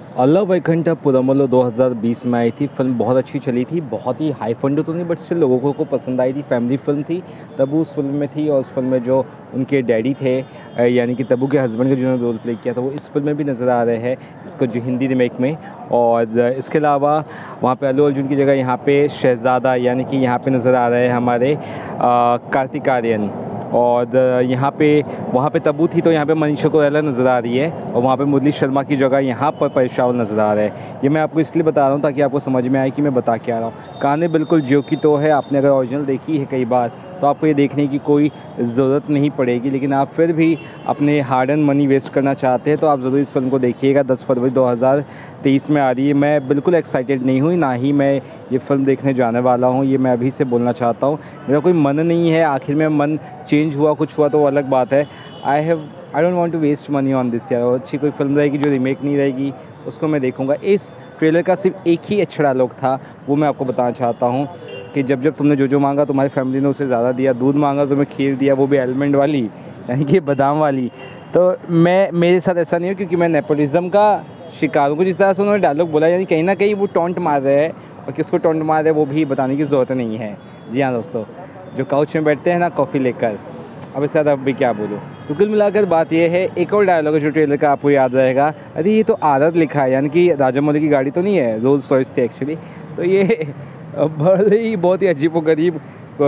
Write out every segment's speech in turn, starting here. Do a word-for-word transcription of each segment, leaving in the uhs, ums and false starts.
अला वैकुंठपुरमलो दो हज़ार बीस में आई थी। फिल्म बहुत अच्छी चली थी, बहुत ही हाई फंड तो नहीं बट स्टिल लोगों को, को पसंद आई थी। फैमिली फिल्म थी। तब्बू उस फिल्म में थी और उस फिल्म में जो उनके डैडी थे यानी कि तब्बू के हस्बैंड का जिन्होंने रोल प्ले किया था वो इस फिल्म में भी नज़र आ रहे हैं, इसको जो हिंदी रीमेक में। और इसके अलावा वहाँ पे अल्लू अर्जुन की जगह यहाँ पे शहज़ादा यानी कि यहाँ पे नज़र आ रहे हैं हमारे कार्तिक आर्यन। और यहाँ पे वहाँ पे तब्बू थी तो यहाँ पे मनीषा कोइराला नज़र आ रही है और वहाँ पे मुरली शर्मा की जगह यहाँ पर परेश रावल नज़र आ रहा है। ये मैं आपको इसलिए बता रहा हूँ ताकि आपको समझ में आए कि मैं बता क्या रहा हूँ। कहानी बिल्कुल ज्यों की तो है। आपने अगर ओरिजिनल देखी है कई बार तो आपको ये देखने की कोई ज़रूरत नहीं पड़ेगी, लेकिन आप फिर भी अपने हार्ड एंड मनी वेस्ट करना चाहते हैं तो आप ज़रूर इस फिल्म को देखिएगा। दस फरवरी दो हज़ार तेईस में आ रही है। मैं बिल्कुल एक्साइटेड नहीं हूँ, ना ही मैं ये फ़िल्म देखने जाने वाला हूँ, ये मैं अभी से बोलना चाहता हूँ। मेरा कोई मन नहीं है, आखिर में मन चेंज हुआ कुछ हुआ तो अलग बात है। I have I don't want to waste money on this यार। अच्छी कोई फिल्म रहेगी जो रीमेक नहीं रहेगी उसको मैं देखूँगा। इस ट्रेलर का सिर्फ एक ही अच्छा डायलॉग था, वो मैं आपको बताना चाहता हूँ कि जब जब तुमने जो जो मांगा तुम्हारी फैमिली ने उसे ज़्यादा दिया। दूध मांगा तुम्हें खीर दिया, वो भी आलमंड वाली यानी कि बादाम वाली। तो मैं मेरे साथ ऐसा नहीं हो क्योंकि मैं नेपोटिज्म का शिकार हूँ। कुछ इस तरह से उन्होंने डायलॉग बोला यानी कहीं ना कहीं वो टॉन्ट मार रहे हैं और किसको टॉन्ट मार रहे हैं वो भी बताने की ज़रूरत नहीं है। जी हाँ दोस्तों, जो काउच में बैठते हैं ना कॉफ़ी लेकर, अब इसके साथ अब भी क्या बोलूँ। तो कुल मिलाकर बात यह है, एक और डायलॉग है जो ट्रेलर का आपको याद रहेगा, अरे ये तो आदत लिखा है, यानी कि राजा मौली की गाड़ी तो नहीं है, रोल्स रॉयस थी एक्चुअली। तो ये भले ही बहुत ही अजीबोगरीब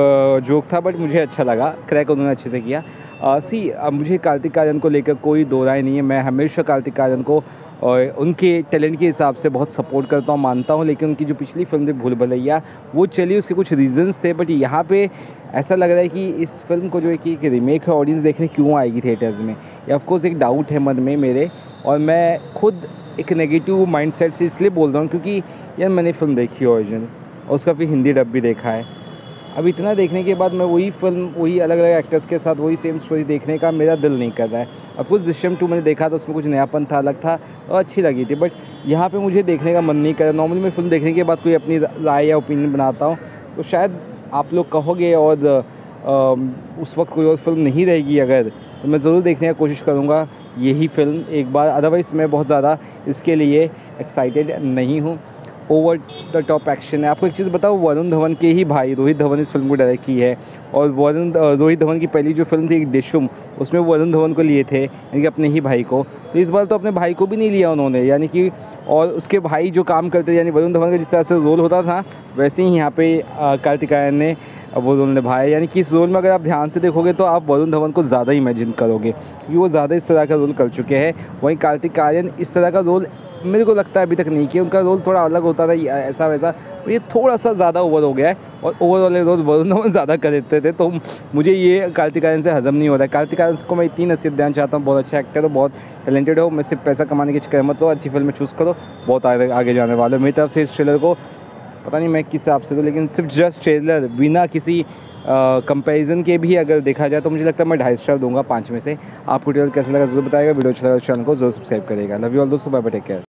जोक था बट मुझे अच्छा लगा, क्रैक उन्होंने अच्छे से किया। आ, सी अब मुझे कार्तिक आर्यन को लेकर कोई दो राय नहीं है। मैं हमेशा कार्तिक आर्यन को और उनके टैलेंट के हिसाब से बहुत सपोर्ट करता हूँ, मानता हूँ। लेकिन उनकी जो पिछली फिल्म थी भूल भुलैया वो चली, उसके कुछ रीजंस थे बट यहाँ पे ऐसा लग रहा है कि इस फिल्म को जो है कि एक रीमेक है, ऑडियंस देखने क्यों आएगी थिएटर्स में, ये ऑफकोर्स एक डाउट है मन में मेरे। और मैं खुद एक नेगेटिव माइंडसेट से इसलिए बोल रहा हूँ क्योंकि यार मैंने फिल्म देखी है ओरिजिनल और उसका फिर हिंदी डब भी देखा है। अब इतना देखने के बाद मैं वही फिल्म वही अलग अलग एक्टर्स के साथ वही सेम स्टोरी देखने का मेरा दिल नहीं कर रहा है। अब कुछ दृश्यम टू मैंने देखा तो उसमें कुछ नयापन था, अलग था और अच्छी लगी थी, बट यहाँ पे मुझे देखने का मन नहीं कर रहा। नॉर्मली मैं फिल्म देखने के बाद कोई अपनी राय या ओपिनियन बनाता हूँ तो शायद आप लोग कहोगे और आ, उस वक्त कोई और फिल्म नहीं रहेगी अगर, तो मैं ज़रूर देखने की कोशिश करूँगा यही फ़िल्म एक बार। अदरवाइज़ मैं बहुत ज़्यादा इसके लिए एक्साइटेड नहीं हूँ। ओवर द टॉप एक्शन है। आपको एक चीज़ बताओ, वरुण धवन के ही भाई रोहित धवन इस फिल्म को डायरेक्ट की है और वरुण रोहित धवन की पहली जो फिल्म थी डिशुम, उसमें वरुण धवन को लिए थे यानी कि अपने ही भाई को। तो इस बार तो अपने भाई को भी नहीं लिया उन्होंने, यानी कि और उसके भाई जो काम करते यानी वरुण धवन का जिस तरह से रोल होता था वैसे ही यहाँ पे कार्तिक आर्यन ने वो रोल निभाया। यानी कि इस रोल में अगर आप ध्यान से देखोगे तो आप वरुण धवन को ज़्यादा इमेजिन करोगे क्योंकि वो ज़्यादा इस तरह का रोल कर चुके हैं। वहीं कार्तिक आर्यन इस तरह का रोल मेरे को लगता है अभी तक नहीं किया। उनका रोल थोड़ा अलग होता था ऐसा वैसा, ये थोड़ा सा ज़्यादा ओवर हो गया है और ओवर वाले रोल वरुण धवन ज़्यादा कर देते थे। तो मुझे ये कार्तिक आर्यन से हज़म नहीं होता है। कार्तिक आर्यन को मैं इतनी नसीहत देना चाहता हूँ, बहुत अच्छा एक्टर हो, बहुत टैलेंटेड हो, मैं सिर्फ पैसा कमाने के चक्कर मत हो, अच्छी फिल्म चूज़ करो, बहुत आगे आगे जाने वाले हो। मेरी तरफ से इस ट्रेलर को पता नहीं मैं किस हिसाब से दूँ, लेकिन सिर्फ जस्ट ट्रेलर बिना किसी कंपैरिजन के भी अगर देखा जाए तो मुझे लगता है मैं ढाई स्टार दूंगा पाँच में से। आपको ट्रेलर कैसा लगा जरूर बताएगा। वीडियो अच्छा लगा चैनल को जरूर सब्सक्राइब करेगा। लव यू ऑल दोस्तों, बाय बाय, टेक केयर।